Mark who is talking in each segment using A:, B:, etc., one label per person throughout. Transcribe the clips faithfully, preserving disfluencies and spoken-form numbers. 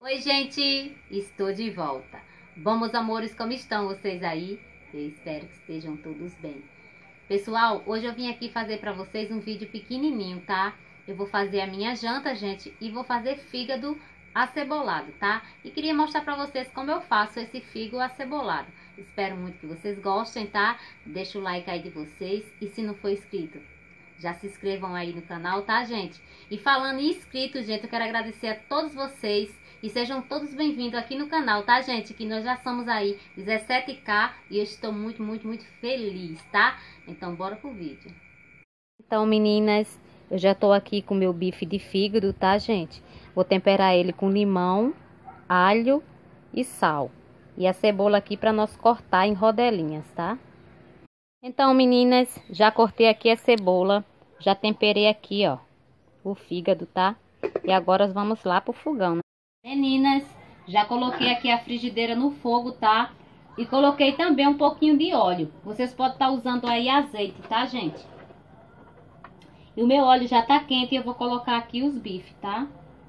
A: Oi, gente! Estou de volta. Bom, meus amores, como estão vocês aí? Eu espero que estejam todos bem. Pessoal, hoje eu vim aqui fazer para vocês um vídeo pequenininho, tá? Eu vou fazer a minha janta, gente, e vou fazer fígado acebolado, tá? E queria mostrar para vocês como eu faço esse fígado acebolado. Espero muito que vocês gostem, tá? Deixa o like aí de vocês e se não for inscrito, já se inscrevam aí no canal, tá, gente? E falando em inscritos, gente, eu quero agradecer a todos vocês e sejam todos bem-vindos aqui no canal, tá, gente? Que nós já somos aí dezessete K e eu estou muito, muito, muito feliz, tá? Então, bora pro vídeo. Então, meninas, eu já tô aqui com o meu bife de fígado, tá, gente? Vou temperar ele com limão, alho e sal. E a cebola aqui para nós cortar em rodelinhas, tá? Então, meninas, já cortei aqui a cebola, já temperei aqui, ó, o fígado, tá? E agora vamos lá pro fogão, né? Meninas, já coloquei aqui a frigideira no fogo, tá? E coloquei também um pouquinho de óleo. Vocês podem estar usando aí azeite, tá, gente? E o meu óleo já tá quente e eu vou colocar aqui os bifes, tá?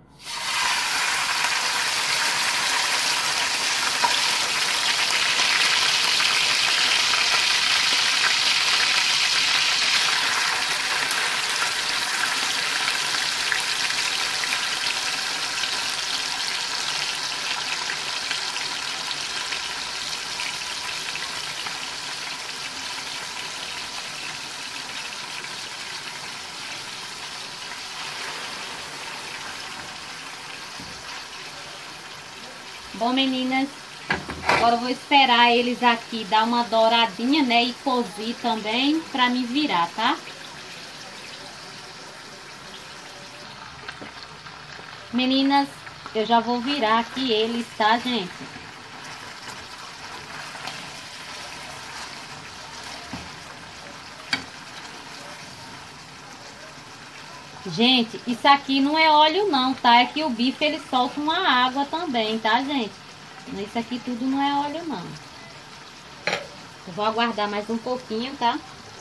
A: Bom, meninas, agora eu vou esperar eles aqui dar uma douradinha, né? E cozir também pra me virar, tá? Meninas, eu já vou virar aqui eles, tá, gente? Gente, isso aqui não é óleo não, tá? É que o bife ele solta uma água também, tá, gente? Isso aqui tudo não é óleo não. Eu vou aguardar mais um pouquinho, tá?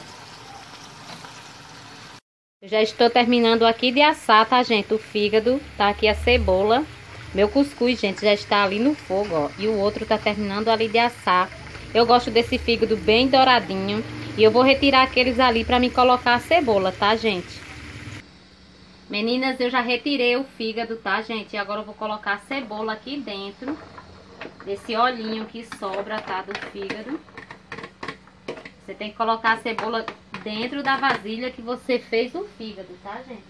A: Eu já estou terminando aqui de assar, tá, gente? O fígado, tá aqui a cebola. Meu cuscuz, gente, já está ali no fogo, ó. E o outro tá terminando ali de assar. Eu gosto desse fígado bem douradinho. E eu vou retirar aqueles ali pra me colocar a cebola, tá, gente? Meninas, eu já retirei o fígado, tá, gente? E agora eu vou colocar a cebola aqui dentro desse olhinho que sobra, tá, do fígado. Você tem que colocar a cebola dentro da vasilha que você fez o fígado, tá, gente?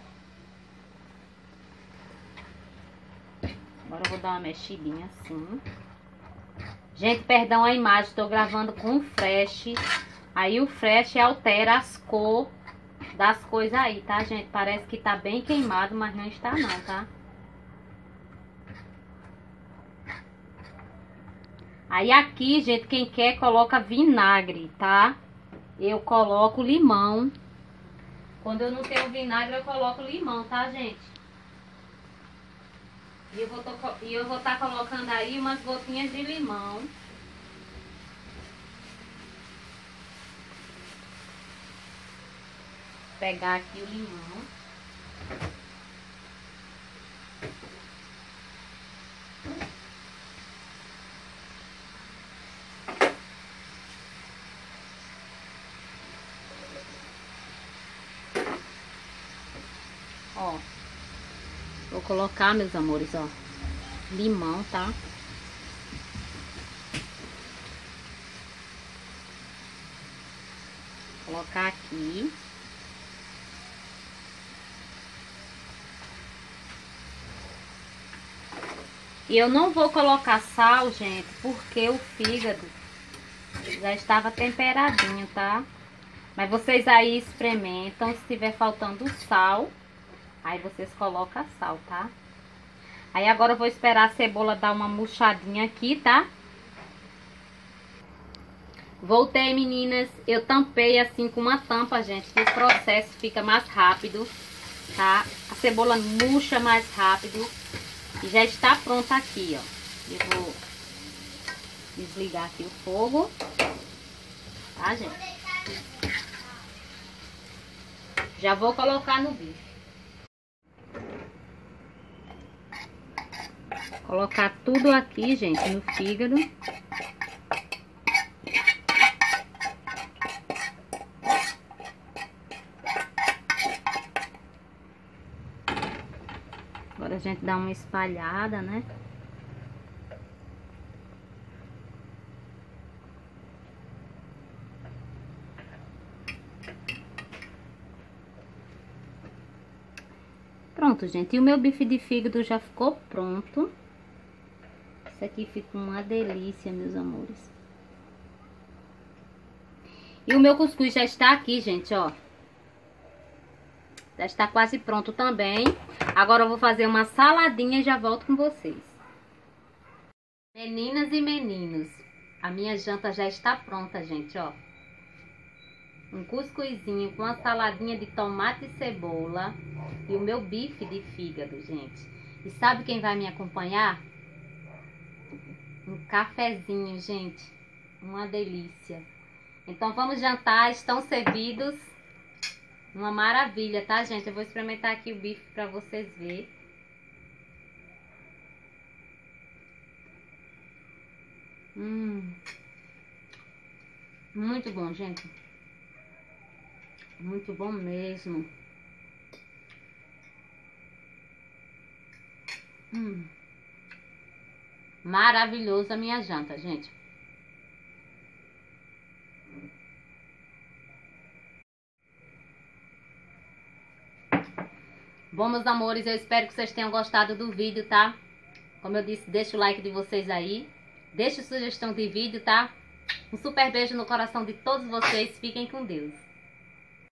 A: Agora eu vou dar uma mexidinha assim. Gente, perdão a imagem, tô gravando com o flash. Aí o flash altera as cores das coisas aí, tá, gente? Parece que tá bem queimado, mas não está não, tá? Aí aqui, gente, quem quer coloca vinagre, tá? Eu coloco limão. Quando eu não tenho vinagre, eu coloco limão, tá, gente? E eu vou e eu vou estar colocando aí umas gotinhas de limão. Pegar aqui o limão. Ó. Vou colocar, meus amores, ó, limão, tá? Colocar aqui. E eu não vou colocar sal, gente, porque o fígado já estava temperadinho, tá? Mas vocês aí experimentam, se tiver faltando sal, aí vocês colocam sal, tá? Aí agora eu vou esperar a cebola dar uma murchadinha aqui, tá? Voltei, meninas. Eu tampei assim com uma tampa, gente, que o processo fica mais rápido, tá? A cebola murcha mais rápido. E já está pronta aqui, ó. Eu vou desligar aqui o fogo. Tá, gente? Já vou colocar no bife. Colocar tudo aqui, gente, no fígado. Agora a gente dá uma espalhada, né? Pronto, gente. E o meu bife de fígado já ficou pronto. Isso aqui fica uma delícia, meus amores. E o meu cuscuz já está aqui, gente, ó. Já está quase pronto também. Agora eu vou fazer uma saladinha e já volto com vocês. Meninas e meninos, a minha janta já está pronta, gente, ó. Um cuscuzinho com uma saladinha de tomate e cebola. E o meu bife de fígado, gente. E sabe quem vai me acompanhar? Um cafezinho, gente. Uma delícia. Então vamos jantar, estão servidos. Uma maravilha, tá, gente? Eu vou experimentar aqui o bife pra vocês verem. Hum. Muito bom, gente. Muito bom mesmo. Hum. Maravilhoso a minha janta, gente. Bom, meus amores, eu espero que vocês tenham gostado do vídeo, tá? Como eu disse, deixa o like de vocês aí. Deixa sugestão de vídeo, tá? Um super beijo no coração de todos vocês. Fiquem com Deus.